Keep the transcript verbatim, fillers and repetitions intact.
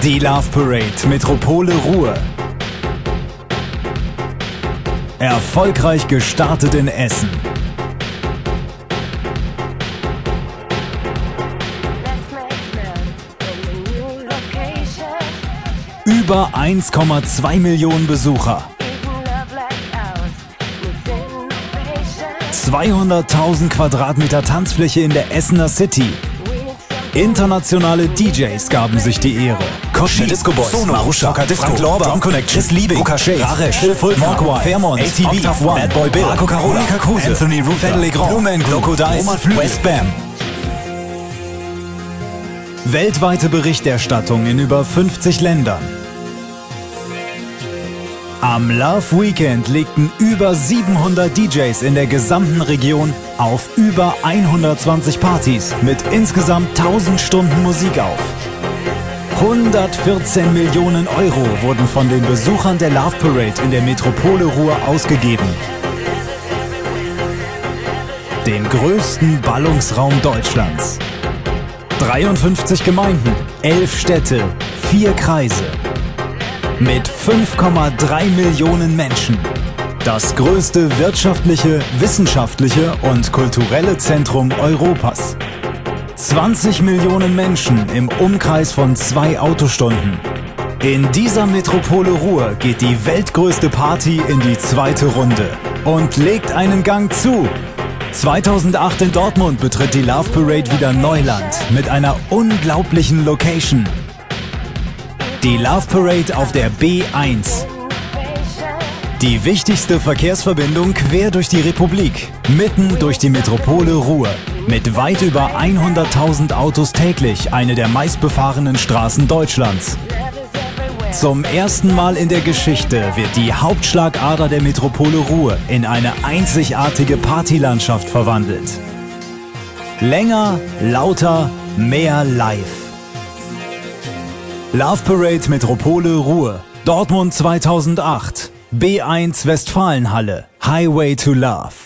Die Love Parade Metropole Ruhr. Erfolgreich gestartet in Essen. Über eins Komma zwei Millionen Besucher. zweihunderttausend Quadratmeter Tanzfläche in der Essener City. Internationale D Js gaben sich die Ehre. Koshi, Disco Boys, Sono, Marusha, Disco, Frank Lorber, Drum Connection, Chris Liebig, Ricochet, Raresh, Phil Fulton, Mogwai, Fairmont, A T V, Octave One, Bad Boy Bill, Marco Carola, Monika Kruse, Anthony Ruther, Fedele Grand, Blumen, Loco Dice, West Bam. Weltweite Berichterstattung in über fünfzig Ländern. Am Love Weekend legten über siebenhundert D Js in der gesamten Region auf über hundertzwanzig Partys mit insgesamt tausend Stunden Musik auf. hundertvierzehn Millionen Euro wurden von den Besuchern der Love Parade in der Metropole Ruhr ausgegeben. Dem größten Ballungsraum Deutschlands. dreiundfünfzig Gemeinden, elf Städte, vier Kreise. Mit fünf Komma drei Millionen Menschen. Das größte wirtschaftliche, wissenschaftliche und kulturelle Zentrum Europas. zwanzig Millionen Menschen im Umkreis von zwei Autostunden. In dieser Metropole Ruhr geht die weltgrößte Party in die zweite Runde und legt einen Gang zu. zweitausendacht in Dortmund betritt die Love Parade wieder Neuland mit einer unglaublichen Location. Die Love Parade auf der B eins. Die wichtigste Verkehrsverbindung quer durch die Republik, mitten durch die Metropole Ruhr. Mit weit über hunderttausend Autos täglich eine der meistbefahrenen Straßen Deutschlands. Zum ersten Mal in der Geschichte wird die Hauptschlagader der Metropole Ruhr in eine einzigartige Partylandschaft verwandelt. Länger, lauter, mehr live. Love Parade Metropole Ruhr, Dortmund zweitausendacht, B eins Westfalenhalle, Highway to Love.